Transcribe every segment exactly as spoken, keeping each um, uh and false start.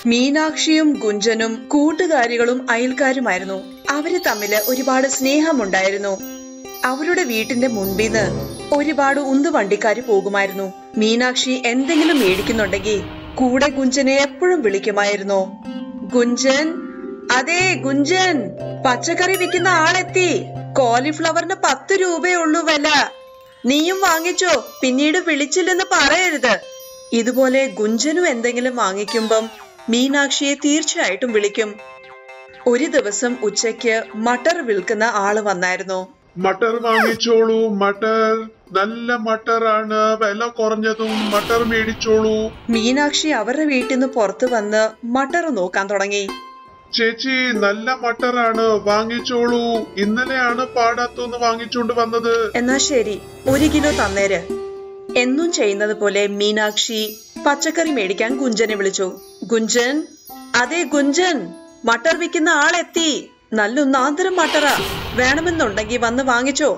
മീനാക്ഷിയും ഗുഞ്ചനും കൂട്ടുകാരികളും അയൽക്കാരുമായിരുന്നു. അവര് തമ്മില് ഒരുപാട് സ്നേഹമുണ്ടായിരുന്നു. അവരുടെ വീട്ടിന്റെ മുൻപിന്ന് ഒരുപാട് ഉന്തുവണ്ടിക്കാര് പോകുമായിരുന്നു. മീനാക്ഷി എന്തെങ്കിലും മേടിക്കുന്നുണ്ടെങ്കിൽ കൂടെ ഗുഞ്ചനെ എപ്പോഴും വിളിക്കുമായിരുന്നു. ഗുഞ്ചൻ, അതെ ഗുഞ്ചൻ, പച്ചക്കറി വിൽക്കുന്ന ആളെത്തി. കോളിഫ്ലവറിന് പത്ത് രൂപയേ ഉള്ളൂ വില. നീയും വാങ്ങിച്ചോ, പിന്നീട് വിളിച്ചില്ലെന്ന് പറയരുത്. ഇതുപോലെ ഗുഞ്ചനും എന്തെങ്കിലും വാങ്ങിക്കുമ്പം മീനാക്ഷിയെ തീർച്ചയായിട്ടും വിളിക്കും. ഒരു ദിവസം ഉച്ചയ്ക്ക് മട്ടർ വിൽക്കുന്ന ആള് വന്നായിരുന്നു. മട്ടർ വാങ്ങിച്ചോളൂ, മട്ടർ നല്ല മട്ടറാണ്, വില കുറഞ്ഞതും മട്ടർ മേടിച്ചോളൂ. മീനാക്ഷി അവരുടെ വീട്ടിൽ നിന്ന് പുറത്തു വന്ന് മട്ടർ നോക്കാൻ തുടങ്ങി. ചേച്ചി നല്ല മട്ടറാണ്, വാങ്ങിച്ചോളൂ. ഇന്നലെയാണ് പാടാത്തോന്ന് വാങ്ങിച്ചോണ്ട് വന്നത്. എന്നാ ശരി, ഒരു കിലോ തന്നേര്. എന്നും ചെയ്യുന്നത് പോലെ മീനാക്ഷി പച്ചക്കറി മേടിക്കാൻ ഗുഞ്ചനെ വിളിച്ചു. ഗുഞ്ചൻ, അതെ ഗുഞ്ചൻ, മട്ടർ വിൽക്കുന്ന ആളെത്തി. നല്ലൊന്നാന്തരം മട്ടറാ, വേണമെന്നുണ്ടെങ്കിൽ വന്ന് വാങ്ങിച്ചോ.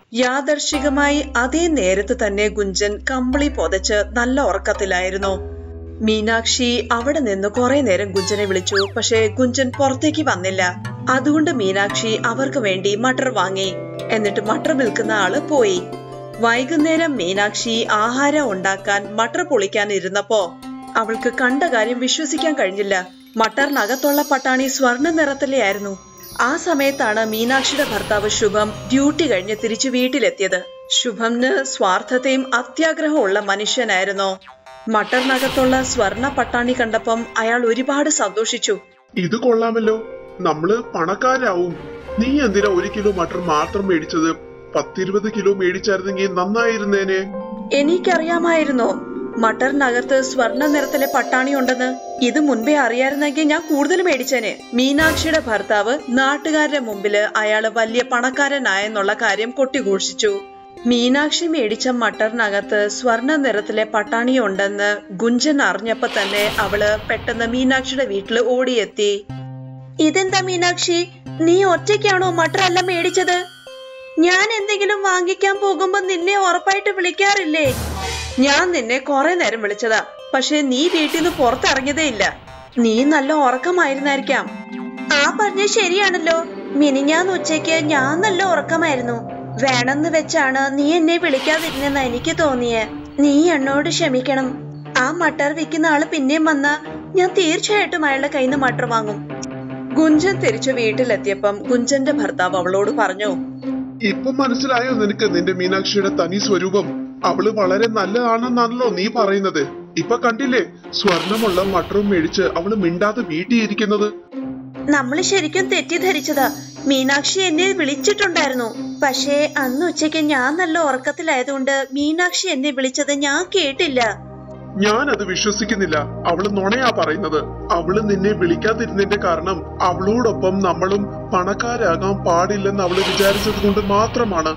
യാദർശികമായി അതേ നേരത്ത് തന്നെ ഗുഞ്ചൻ കമ്പിളി പൊതച്ച് നല്ല ഉറക്കത്തിലായിരുന്നു. മീനാക്ഷി അവിടെ നിന്ന് കുറെ നേരം ഗുഞ്ചനെ വിളിച്ചു. പക്ഷെ ഗുഞ്ചൻ പുറത്തേക്ക് വന്നില്ല. അതുകൊണ്ട് മീനാക്ഷി അവർക്ക് വേണ്ടി മട്ടർ വാങ്ങി. എന്നിട്ട് മട്ടർ വിൽക്കുന്ന ആള് പോയി. വൈകുന്നേരം മീനാക്ഷി ആഹാരം ഉണ്ടാക്കാൻ മട്ടർ പൊളിക്കാൻ ഇരുന്നപ്പോ അവൾക്ക് കണ്ട കാര്യം വിശ്വസിക്കാൻ കഴിഞ്ഞില്ല. മട്ടറിനകത്തുള്ള പട്ടാണി സ്വർണ്ണ നിറത്തിലെ ആയിരുന്നു. ആ സമയത്താണ് മീനാക്ഷിയുടെ ഭർത്താവ് ശുഭം ഡ്യൂട്ടി കഴിഞ്ഞ് തിരിച്ചു വീട്ടിലെത്തിയത്. ശുഭംന് സ്വാർത്ഥതയും അത്യാഗ്രഹവും ഉള്ള മനുഷ്യനായിരുന്നു. മട്ടറിനകത്തുള്ള സ്വർണ്ണ പട്ടാണി കണ്ടപ്പം അയാൾ ഒരുപാട് സന്തോഷിച്ചു. ഇത് കൊള്ളാമല്ലോ, നമ്മള് പണക്കാരാവും. നീ എന്തിനാ ഒരു കിലോ മട്ടർ മാത്രം മേടിച്ചത്? പത്തിരുപത് കിലോ മേടിച്ചായിരുന്നെങ്കിൽ നന്നായിരുന്നേനെ. എനിക്കറിയാമായിരുന്നോ മട്ടറിനകത്ത് സ്വർണ്ണ നിറത്തിലെ പട്ടാണി ഉണ്ടെന്ന്? ഇത് മുൻപേ അറിയായിരുന്നെങ്കിൽ ഞാൻ കൂടുതൽ മേടിച്ചേനെ. മീനാക്ഷിയുടെ ഭർത്താവ് നാട്ടുകാരുടെ മുമ്പില് അയാള് വലിയ പണക്കാരനായെന്നുള്ള കാര്യം കൊട്ടിഘോഷിച്ചു. മീനാക്ഷി മേടിച്ച മട്ടറിനകത്ത് സ്വർണ്ണ നിറത്തിലെ പട്ടാണി ഉണ്ടെന്ന് ഗുഞ്ചൻ അറിഞ്ഞപ്പോ തന്നെ അവള് പെട്ടെന്ന് മീനാക്ഷിയുടെ വീട്ടില് ഓടിയെത്തി. ഇതെന്താ മീനാക്ഷി, നീ ഒറ്റയ്ക്കാണോ മട്ടർ എല്ലാം മേടിച്ചത്? ഞാൻ എന്തെങ്കിലും വാങ്ങിക്കാൻ പോകുമ്പോ നിന്നെ ഉറപ്പായിട്ട് വിളിക്കാറില്ലേ? ഞാൻ നിന്നെ കുറെ നേരം വിളിച്ചതാ, പക്ഷെ നീ വീട്ടിൽ നിന്ന് പുറത്തിറങ്ങിയതേ ഇല്ല. നീ നല്ല ഉറക്കമായിരുന്നായിരിക്കാം. ആ പറഞ്ഞ ശരിയാണല്ലോ, മിനിഞ്ഞാന്ന് ഉച്ചയ്ക്ക് ഞാൻ നല്ല ഉറക്കമായിരുന്നു. വേണമെന്ന് വെച്ചാണ് നീ എന്നെ വിളിക്കാതിരുന്നെന്ന് എനിക്ക് തോന്നിയേ. നീ എന്നോട് ക്ഷമിക്കണം. ആ മട്ടർ വിൽക്കുന്ന ആള് പിന്നെയും വന്നാ ഞാൻ തീർച്ചയായിട്ടും അയാളുടെ കയ്യിൽ നിന്ന് മട്ടർ വാങ്ങും. ഗുഞ്ചൻ തിരിച്ചു വീട്ടിലെത്തിയപ്പം ഗുഞ്ചന്റെ ഭർത്താവ് അവളോട് പറഞ്ഞു, ഇപ്പൊ മനസ്സിലായോ നിനക്ക് നിന്റെ മീനാക്ഷിയുടെ തനി സ്വരൂപം? അവള് വളരെ നല്ലതാണെന്നാണല്ലോ നീ പറയുന്നത്. ഇപ്പൊ കണ്ടില്ലേ, സ്വർണമുള്ള മട്ടറും മേടിച്ച് അവള് മിണ്ടാതെ വീട്ടിയിരിക്കുന്നത്. നമ്മള് ശരിക്കും തെറ്റിദ്ധരിച്ചതാ. മീനാക്ഷി എന്നെ വിളിച്ചിട്ടുണ്ടായിരുന്നു. പക്ഷേ അന്ന് ഉച്ചയ്ക്ക് ഞാൻ നല്ല ഉറക്കത്തിലായതുകൊണ്ട് മീനാക്ഷി എന്നെ വിളിച്ചത് ഞാൻ കേട്ടില്ല. ഞാൻ അത് വിശ്വസിക്കുന്നില്ല. അവള് നുണയാ പറയുന്നത്. അവള് നിന്നെ വിളിക്കാതിരുന്നതിന്റെ കാരണം അവളോടൊപ്പം നമ്മളും പണക്കാരാകാൻ പാടില്ലെന്ന് അവള് വിചാരിച്ചത് കൊണ്ട് മാത്രമാണ്.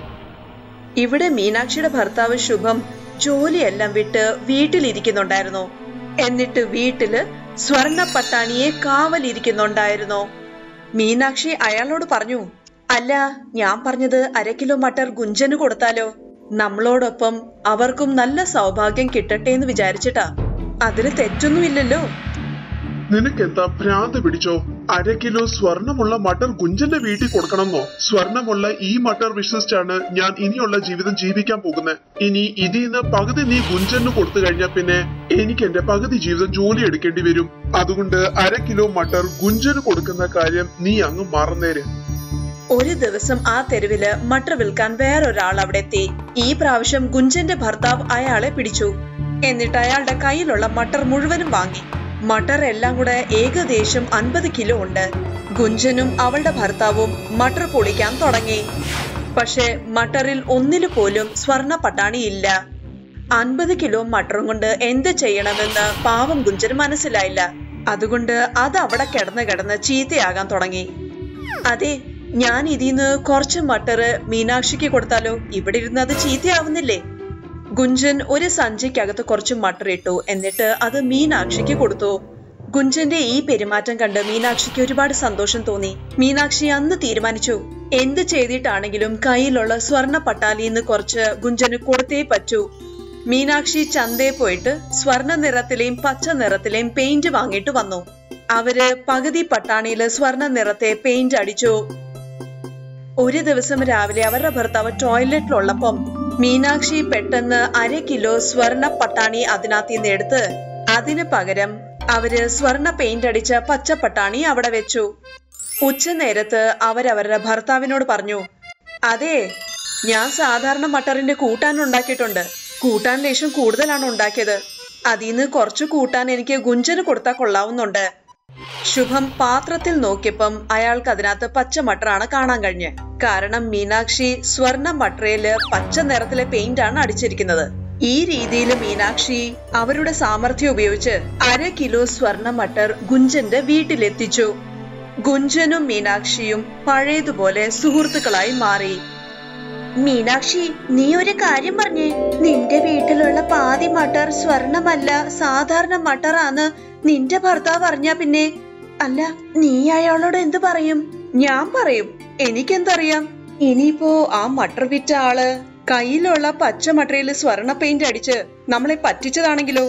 ഇവിടെ മീനാക്ഷിയുടെ ഭർത്താവ് ശുഭം ജോലിയെല്ലാം വിട്ട് വീട്ടിലിരിക്കുന്നുണ്ടായിരുന്നു. എന്നിട്ട് വീട്ടില് സ്വർണ്ണ പട്ടാണിയെ കാവലിരിക്കുന്നുണ്ടായിരുന്നു. മീനാക്ഷി അയാളോട് പറഞ്ഞു, അല്ല, ഞാൻ പറഞ്ഞത് അര കിലോ മട്ടർ ഗുഞ്ചന് കൊടുത്താലോ? നമ്മളോടൊപ്പം അവർക്കും നല്ല സൗഭാഗ്യം കിട്ടട്ടെ എന്ന് വിചാരിച്ചിട്ടാ. അതിന് തെറ്റൊന്നുമില്ലല്ലോ. നിനക്കെന്താ ഭ്രാന്ത് പിടിച്ചോ? അര കിലോ സ്വർണമുള്ള മട്ടർ ഗുഞ്ചന്റെ വീട്ടിൽ കൊടുക്കണമെന്നോ? സ്വർണമുള്ള ഈ മട്ടർ വിശ്വസിച്ചാണ് ഞാൻ ഇനിയുള്ള ജീവിതം ജീവിക്കാൻ പോകുന്നത്. ഇനി ഇതിന്ന് പകുതി നീ ഗുഞ്ചന് കൊടുത്തു കഴിഞ്ഞാൽ പിന്നെ എനിക്ക് എന്റെ പകുതി ജീവിതം ജോലി എടുക്കേണ്ടി വരും. അതുകൊണ്ട് അര കിലോ മട്ടർ ഗുഞ്ചന് കൊടുക്കുന്ന കാര്യം നീ അങ്ങ് മറന്നേര്. ഒരു ദിവസം ആ തെരുവില് മട്ടർ വിൽക്കാൻ വേറൊരാൾ അവിടെ എത്തി. ഈ പ്രാവശ്യം ഗുഞ്ചന്റെ ഭർത്താവ് അയാളെ പിടിച്ചു. എന്നിട്ട് അയാളുടെ കയ്യിലുള്ള മട്ടർ മുഴുവനും വാങ്ങി. മട്ടർ എല്ലാം കൂടെ ഏകദേശം അൻപത് കിലോ ഉണ്ട്. ഗുഞ്ചനും അവളുടെ ഭർത്താവും മട്ടർ പൊളിക്കാൻ തുടങ്ങി. പക്ഷെ മട്ടറിൽ ഒന്നിനു പോലും സ്വർണ്ണ പട്ടാണിയില്ല. അൻപത് കിലോ മട്ടറും കൊണ്ട് എന്ത് ചെയ്യണമെന്ന് പാവം ഗുഞ്ചന് മനസ്സിലായില്ല. അതുകൊണ്ട് അത് അവിടെ കിടന്ന് കിടന്ന് ചീത്തയാകാൻ തുടങ്ങി. അതെ, ഞാൻ ഇതിന്ന് കുറച്ച് മട്ടറ് മീനാക്ഷിക്ക് കൊടുത്താലോ? ഇവിടെ ഇരുന്ന് അത് ചീത്തയാവുന്നില്ലേ? ഗുഞ്ചൻ ഒരു സഞ്ചിക്കകത്ത് കുറച്ച് മട്ടർ ഇട്ടു. എന്നിട്ട് അത് മീനാക്ഷിക്ക് കൊടുത്തു. ഗുഞ്ചന്റെ ഈ പെരുമാറ്റം കണ്ട് മീനാക്ഷിക്ക് ഒരുപാട് സന്തോഷം തോന്നി. മീനാക്ഷി അന്ന് തീരുമാനിച്ചു, എന്ത് ചെയ്തിട്ടാണെങ്കിലും കയ്യിലുള്ള സ്വർണ്ണ പട്ടാലിന്ന് കുറച്ച് ഗുഞ്ചന് കൊടുത്തേ പറ്റൂ. മീനാക്ഷി ചന്തയിൽ പോയിട്ട് സ്വർണ്ണ നിറത്തിലെയും പച്ച നിറത്തിലെയും പെയിന്റ് വാങ്ങിയിട്ട് വന്നു. അവര് പകുതി പട്ടാണിയില് സ്വർണ്ണ നിറത്തെ പെയിന്റ് അടിച്ചു. ഒരു ദിവസം രാവിലെ അവരുടെ ഭർത്താവ് ടോയ്ലറ്റിലുള്ളപ്പം മീനാക്ഷി പെട്ടെന്ന് അര കിലോ സ്വർണ്ണ പട്ടാണി അതിനകത്ത് നിന്ന് എടുത്ത് അതിന് പകരം അവര് സ്വർണ്ണ പെയിന്റ് അടിച്ച പച്ച പട്ടാണി അവിടെ വെച്ചു. ഉച്ച നേരത്ത് അവരവരുടെ ഭർത്താവിനോട് പറഞ്ഞു, അതെ, ഞാൻ സാധാരണ മട്ടറിന്റെ കൂട്ടാൻ ഉണ്ടാക്കിയിട്ടുണ്ട്. കൂട്ടാൻ ലേശം കൂടുതലാണ് ഉണ്ടാക്കിയത്. അതിന്ന് കുറച്ചു കൂട്ടാൻ എനിക്ക് ഗുഞ്ചന് കൊടുത്താൽ കൊള്ളാവുന്നുണ്ട്. ശുഭം പാത്രത്തിൽ നോക്കിയപ്പം അയാൾക്ക് അതിനകത്ത് പച്ച മട്ടറാണ് കാണാൻ കഴിഞ്ഞ്. കാരണം മീനാക്ഷി സ്വർണ്ണ മട്ടറയില് പച്ച നിറത്തിലെ പെയിന്റ് ആണ് അടിച്ചിരിക്കുന്നത്. ഈ രീതിയിൽ മീനാക്ഷി അവരുടെ സാമർഥ്യം ഉപയോഗിച്ച് അര കിലോ സ്വർണ്ണ മട്ടർ ഗുഞ്ചന്റെ വീട്ടിലെത്തിച്ചു. ഗുഞ്ചനും മീനാക്ഷിയും പഴയതുപോലെ സുഹൃത്തുക്കളായി മാറി. മീനാക്ഷി, നീ ഒരു കാര്യം പറഞ്ഞേ. നിന്റെ വീട്ടിലുള്ള പാതി മട്ടർ സ്വർണമല്ല, സാധാരണ മട്ടറാന്ന് നിന്റെ ഭർത്താവ് അറിഞ്ഞാ പിന്നെ? അല്ല, നീ അയാളോട് എന്ത് പറയും? ഞാൻ പറയും. എനിക്കെന്തറിയാം? ഇനിയിപ്പോ ആ മട്ടർ വിറ്റ ആള് കയ്യിലുള്ള പച്ച മട്ടറില് സ്വർണ്ണ പെയിന്റ് അടിച്ച് നമ്മളെ പറ്റിച്ചതാണെങ്കിലോ?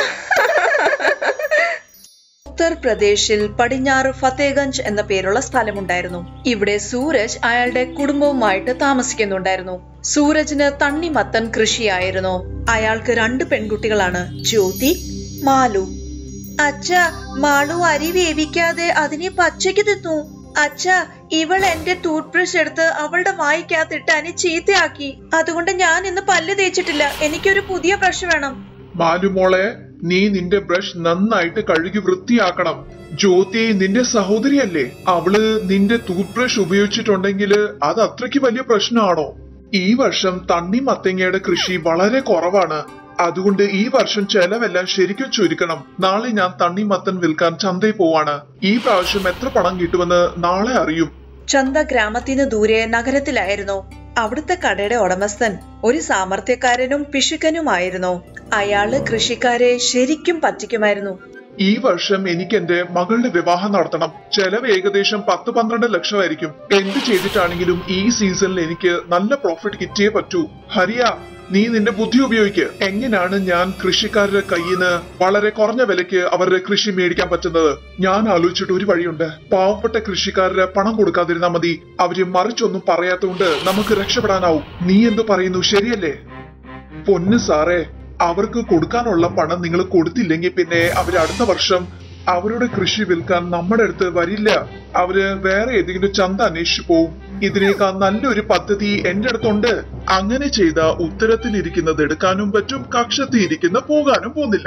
ഉത്തർപ്രദേശിൽ പടിഞ്ഞാറ് ഫത്തേഗഞ്ച് എന്ന പേരുള്ള സ്ഥലമുണ്ടായിരുന്നു. ഇവിടെ സൂരജ് അയാളുടെ കുടുംബവുമായിട്ട് താമസിക്കുന്നുണ്ടായിരുന്നു. സൂരജിന് തണ്ണിമത്തൻ കൃഷിയായിരുന്നു. അയാൾക്ക് രണ്ട് പെൺകുട്ടികളാണ്, ജ്യോതി, മാലു. അച്ഛ, മാളു അരി വേവിക്കാതെ അതിനെ പച്ചയ്ക്ക് തിന്നു. അച്ഛ, ഇവൾ എന്റെ ടൂത്ത് ബ്രഷ് എടുത്ത് അവളുടെ വായിക്കകത്തിട്ട് അതിനെ ചീത്തയാക്കി. അതുകൊണ്ട് ഞാൻ ഇന്ന് പല്ല് തേച്ചിട്ടില്ല. എനിക്കൊരു പുതിയ ബ്രഷ് വേണം. മാലുമോളെ, നീ നിന്റെ ബ്രഷ് നന്നായിട്ട് കഴുകി വൃത്തിയാക്കണം. ജ്യോതി നിന്റെ സഹോദരിയല്ലേ? അവള് നിന്റെ ടൂത്ത് ബ്രഷ് ഉപയോഗിച്ചിട്ടുണ്ടെങ്കിൽ അത് അത്രയ്ക്ക് വലിയ പ്രശ്നമാണോ? ഈ വർഷം തണ്ണിമത്തങ്ങയുടെ കൃഷി വളരെ കുറവാണ്. അതുകൊണ്ട് ഈ വർഷം ചെലവെല്ലാം ശരിക്കും ചുരുക്കണം. നാളെ ഞാൻ തണ്ണിമത്തൻ വിൽക്കാൻ ചന്തയിൽ പോവാണ്. ഈ പ്രാവശ്യം എത്ര പണം കിട്ടുമെന്ന് നാളെ അറിയും. ചന്ത ഗ്രാമത്തിന് ദൂരെ നഗരത്തിലായിരുന്നു. അവിടുത്തെ കടയുടെ ഉടമസ്ഥൻ ഒരു സാമർത്ഥ്യക്കാരനും പിശുക്കനുമായിരുന്നു. അയാള് കൃഷിക്കാരെ ശരിക്കും പറ്റിക്കുമായിരുന്നു. ഈ വർഷം എനിക്ക് എന്റെ മകളുടെ വിവാഹം നടത്തണം. ചെലവ് ഏകദേശം പത്ത് പന്ത്രണ്ട് ലക്ഷമായിരിക്കും. എന്ത് ചെയ്തിട്ടാണെങ്കിലും ഈ സീസണിൽ എനിക്ക് നല്ല പ്രോഫിറ്റ് കിട്ടിയേ പറ്റൂ. ഹരിയ, നീ നിന്റെ ബുദ്ധി ഉപയോഗിക്ക്. എങ്ങനെയാണ് ഞാൻ കൃഷിക്കാരുടെ കയ്യിൽ നിന്ന് വളരെ കുറഞ്ഞ വിലയ്ക്ക് അവരുടെ കൃഷി മേടിക്കാൻ പറ്റുന്നത്? ഞാൻ ആലോചിച്ചിട്ട് ഒരു വഴിയുണ്ട്. പാവപ്പെട്ട കൃഷിക്കാരുടെ പണം കൊടുക്കാതിരുന്നാ മതി. അവര് മറിച്ചൊന്നും പറയാത്തതുകൊണ്ട് നമുക്ക് രക്ഷപ്പെടാനാവും. നീ എന്ത് പറയുന്നു? ശരിയല്ലേ? പൊന്നു സാറേ, അവർക്ക് കൊടുക്കാനുള്ള പണം നിങ്ങൾ കൊടുത്തില്ലെങ്കിൽ പിന്നെ അവര് അടുത്ത വർഷം അവരുടെ കൃഷി വിൽക്കാൻ നമ്മുടെ അടുത്ത് വരില്ല. അവര് വേറെ ഏതെങ്കിലും ചന്ത അന്വേഷിച്ചു പോവും. ഇതിനേക്കാൾ നല്ലൊരു പദ്ധതി എന്റെ അടുത്തുണ്ട്. അങ്ങനെ ചെയ്ത ഉത്തരത്തിലിരിക്കുന്നത് എടുക്കാനും പറ്റും, കക്ഷത്തിയിരിക്കുന്ന പോകാനും പോകുന്നില്ല.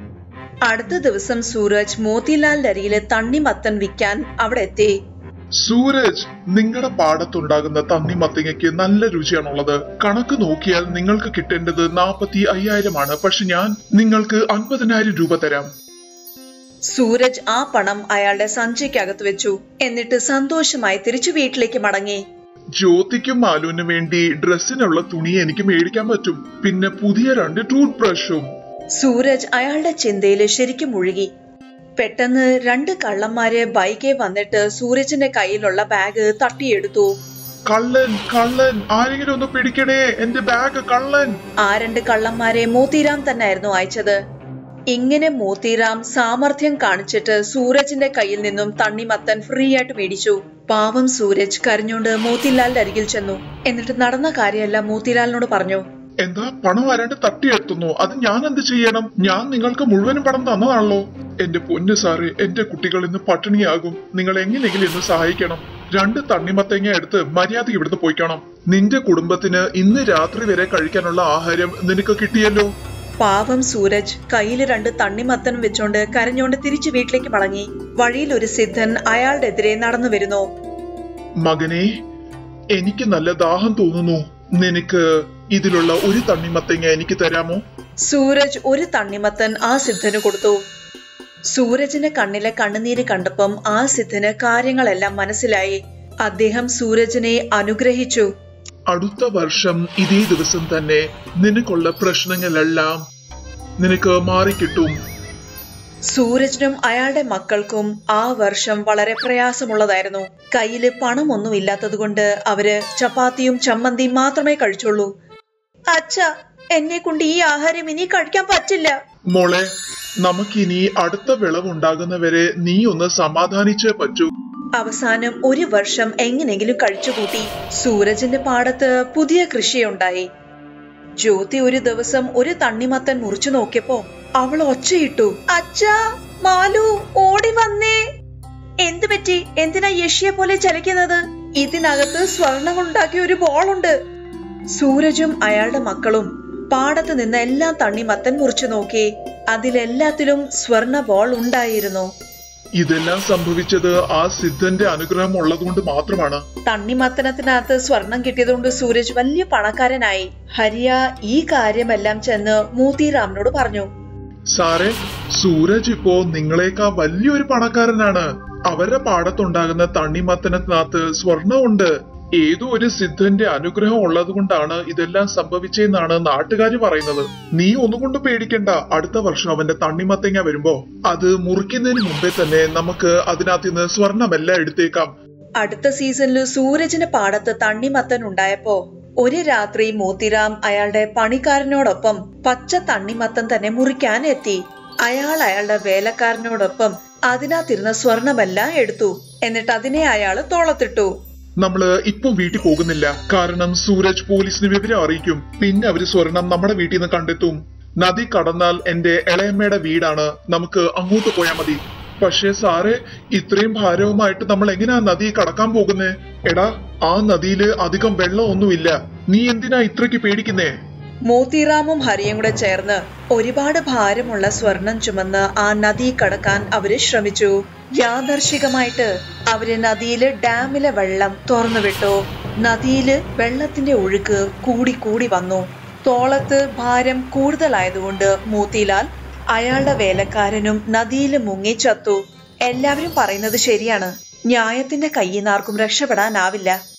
അടുത്ത ദിവസം സൂരജ് മോത്തിലാലിന്റെ അരിയിലെ തണ്ണിമത്തൻ വിൽക്കാൻ അവിടെ എത്തി. സൂരജ്, നിങ്ങളുടെ പാടത്തുണ്ടാകുന്ന തണ്ണിമത്തങ്ങയ്ക്ക് നല്ല രുചിയാണുള്ളത്. കണക്ക് നോക്കിയാൽ നിങ്ങൾക്ക് കിട്ടേണ്ടത് നാപ്പത്തി അയ്യായിരമാണ്. പക്ഷെ ഞാൻ നിങ്ങൾക്ക് അൻപതിനായിരം രൂപ തരാം. സൂരജ് ആ പണം അയാളുടെ സഞ്ചിക്കകത്ത് വെച്ചു. എന്നിട്ട് സന്തോഷമായി തിരിച്ചു വീട്ടിലേക്ക് മടങ്ങി. ജ്യോതിക്കും മാലുവിനും വേണ്ടി ഡ്രസ്സിനുള്ള തുണി എനിക്ക് മേടിക്കാൻ പറ്റും. പിന്നെ പുതിയ രണ്ട് ടൂത്ത് ബ്രഷും. സൂരജ് അയാളുടെ ചിന്തയില് ശരിക്കും മുഴുകി. പെട്ടെന്ന് രണ്ട് കള്ളന്മാര് ബൈക്കേ വന്നിട്ട് സൂരജിന്റെ കയ്യിലുള്ള ബാഗ് തട്ടിയെടുത്തു. കള്ളൻ, കള്ളൻ, ആരെങ്കിലും ഒന്ന് പിടിക്കണേ, എന്റെ ബാഗ് കള്ളൻ. ആ രണ്ട് കള്ളന്മാരെ മോത്തിറാം തന്നെയായിരുന്നു അയച്ചത്. ഇങ്ങനെ മോത്തിറാം സാമർഥ്യം കാണിച്ചിട്ട് സൂരജിന്റെ കയ്യിൽ നിന്നും തണ്ണിമത്തൻ ഫ്രീ ആയിട്ട് മേടിച്ചു. പാവം സൂരജ് കരഞ്ഞോണ്ട് മോത്തിലാലിന്റെ അരികിൽ ചെന്നു. എന്നിട്ട് നടന്ന കാര്യമെല്ലാം മോത്തിലാലിനോട് പറഞ്ഞു. എന്താ, പണം ആരാണ്ട് തട്ടിയെടുത്തുന്നു? അത് ഞാൻ എന്ത് ചെയ്യണം? ഞാൻ നിങ്ങൾക്ക് മുഴുവനും പണം തന്നതാണല്ലോ. എന്റെ പൊന്നു സാറ്, എന്റെ കുട്ടികൾ ഇന്ന് പട്ടിണിയാകും. നിങ്ങൾ എങ്ങനെയെങ്കിലും ഇന്ന് സഹായിക്കണം. രണ്ട് തണ്ണിമത്തങ്ങ എടുത്ത് മര്യാദയ്ക്ക് ഇവിടുന്ന് പോയിക്കണം. നിന്റെ കുടുംബത്തിന് ഇന്ന് രാത്രി വരെ കഴിക്കാനുള്ള ആഹാരം നിനക്ക് കിട്ടിയല്ലോ. പാവം സൂരജ് കയ്യില് രണ്ട് തണ്ണിമത്തൻ വെച്ചോണ്ട് കരഞ്ഞോണ്ട് തിരിച്ചു വീട്ടിലേക്ക് മടങ്ങി. വഴിയിൽ ഒരു സിദ്ധൻ അയാളുടെ എതിരെ നടന്നു വരുന്നു. മകനെ, എനിക്ക് നല്ല ദാഹം തോന്നുന്നു. നിനക്ക് ഇതിലുള്ള ഒരു തണ്ണിമത്തങ്ങ എനിക്ക് തരാമോ? സൂരജ് ഒരു തണ്ണിമത്തൻ ആ സിദ്ധന് കൊടുത്തു. സൂരജിന്റെ കണ്ണിലെ കണ്ണുനീര് കണ്ടപ്പം ആ സിദ്ധന് കാര്യങ്ങളെല്ലാം മനസ്സിലായി. അദ്ദേഹം സൂരജിനെ അനുഗ്രഹിച്ചു. അടുത്ത വർഷം ഇതേ ദിവസം തന്നെ നിനക്കുള്ള പ്രശ്നങ്ങളെല്ലാം നിനക്ക് മാറിക്കിട്ടും. സൂരജിനും അയാളുടെ മക്കൾക്കും ആ വർഷം വളരെ പ്രയാസമുള്ളതായിരുന്നു. കയ്യില് പണമൊന്നും ഇല്ലാത്തത് കൊണ്ട് അവര് ചപ്പാത്തിയും ചമ്മന്തിയും മാത്രമേ കഴിച്ചുള്ളൂ. അച്ഛ, എന്നെ കൊണ്ട് ഈ ആഹാരം ഇനി കഴിക്കാൻ പറ്റില്ല. മോളെ, നമുക്കിനി അടുത്ത വിളവുണ്ടാകുന്നവരെ നീ ഒന്ന് സമാധാനിച്ചേ പറ്റൂ. അവസാനം ഒരു വർഷം എങ്ങനെങ്കിലും കഴിച്ചുകൂട്ടി. സൂരജിന്റെ പാടത്ത് പുതിയ കൃഷിയുണ്ടായി. ജ്യോതി ഒരു ദിവസം ഒരു തണ്ണിമത്തൻ മുറിച്ചു നോക്കിയപ്പോ അവൾ ഒച്ചയിട്ടു, അച്ഛാ, മാലു, ഓടി വന്നേ. എന്തു പറ്റി? എന്തിനാ യക്ഷിയെ പോലെ ചലിക്കുന്നത്? ഇതിനകത്ത് സ്വർണം ഉണ്ടാക്കിയ ഒരു ബോളുണ്ട്. സൂരജും അയാളുടെ മക്കളും പാടത്ത് നിന്ന് എല്ലാ തണ്ണിമത്തൻ മുറിച്ചു നോക്കി. അതിലെല്ലാത്തിലും സ്വർണ ബോൾ ഉണ്ടായിരുന്നു. ഇതെല്ലാം സംഭവിച്ചത് ആ സിദ്ധന്റെ അനുഗ്രഹം ഉള്ളതുകൊണ്ട് മാത്രമാണ്. തണ്ണിമത്തനത്തിനകത്ത് സ്വർണം കിട്ടിയതുകൊണ്ട് സൂരജ് വലിയ പണക്കാരനായി. ഹരിയ ഈ കാര്യമെല്ലാം ചെന്ന് മോത്തിറാമിനോട് പറഞ്ഞു. സാറേ, സൂരജ് ഇപ്പോ നിങ്ങളെക്കാൾ വലിയൊരു പണക്കാരനാണ്. അവരുടെ പാടത്തുണ്ടാകുന്ന തണ്ണിമത്തനത്തിനകത്ത് സ്വർണമുണ്ട്. ഏതോ ഒരു സിദ്ധന്റെ അനുഗ്രഹം ഉള്ളത് കൊണ്ടാണ് ഇതെല്ലാം സംഭവിച്ചെന്നാണ് നാട്ടുകാര് പറയുന്നത്. നീ ഒന്നുകൊണ്ട് പേടിക്കണ്ട. അടുത്ത വർഷം അവന്റെ തണ്ണിമത്തങ്ങ വരുമ്പോ അത് മുറിക്കുന്നതിന് മുമ്പേ തന്നെ നമുക്ക് അതിനകത്ത് നിന്ന് സ്വർണമെല്ലാം എടുത്തേക്കാം. അടുത്ത സീസണില് സൂരജിന്റെ പാടത്ത് തണ്ണിമത്തൻ ഉണ്ടായപ്പോ ഒരു രാത്രി മോത്തിറാം അയാളുടെ പണിക്കാരനോടൊപ്പം പച്ച തണ്ണിമത്തൻ തന്നെ മുറിക്കാൻ എത്തി. അയാൾ അയാളുടെ വേലക്കാരനോടൊപ്പം അതിനകത്തിരുന്ന സ്വർണമെല്ലാം എടുത്തു. എന്നിട്ട് അതിനെ അയാള് തോളത്തിട്ടു. നമ്മള് ഇപ്പം വീട്ടിൽ പോകുന്നില്ല. കാരണം സൂരജ് പോലീസിന് വിവരം അറിയിക്കും. പിന്നെ അവര് സ്വർണം നമ്മുടെ വീട്ടിൽ നിന്ന് കണ്ടെത്തും. നദി കടന്നാൽ എന്റെ ഇളയമ്മയുടെ വീടാണ്. നമുക്ക് അങ്ങോട്ട് പോയാൽ മതി. പക്ഷേ സാറേ, ഇത്രയും ഭാരവുമായിട്ട് നമ്മൾ എങ്ങനെയാ നദി കടക്കാൻ പോകുന്നേ? എടാ, ആ നദിയില് അധികം വെള്ളമൊന്നുമില്ല. നീ എന്തിനാ ഇത്രയ്ക്ക് പേടിക്കുന്നേ? മോത്തിറാമും ഹരിയും കൂടെ ചേർന്ന് ഒരുപാട് ഭാരമുള്ള സ്വർണം ചുമന്ന് ആ നദി കടക്കാൻ അവര് ശ്രമിച്ചു. യാദർശികമായിട്ട് അവര് നദിയില് ഡാമിലെ വെള്ളം തുറന്നുവിട്ടു. നദിയില് വെള്ളത്തിന്റെ ഒഴുക്ക് കൂടി കൂടി വന്നു. തോളത്ത് ഭാരം കൂടുതലായതുകൊണ്ട് മോത്തിലാൽ അയാളുടെ വേലക്കാരനും നദിയില് മുങ്ങി ചത്തു. എല്ലാവരും പറയുന്നത് ശരിയാണ്. ന്യായത്തിന്റെ കയ്യിൽ നിന്നാർക്കും രക്ഷപ്പെടാനാവില്ല.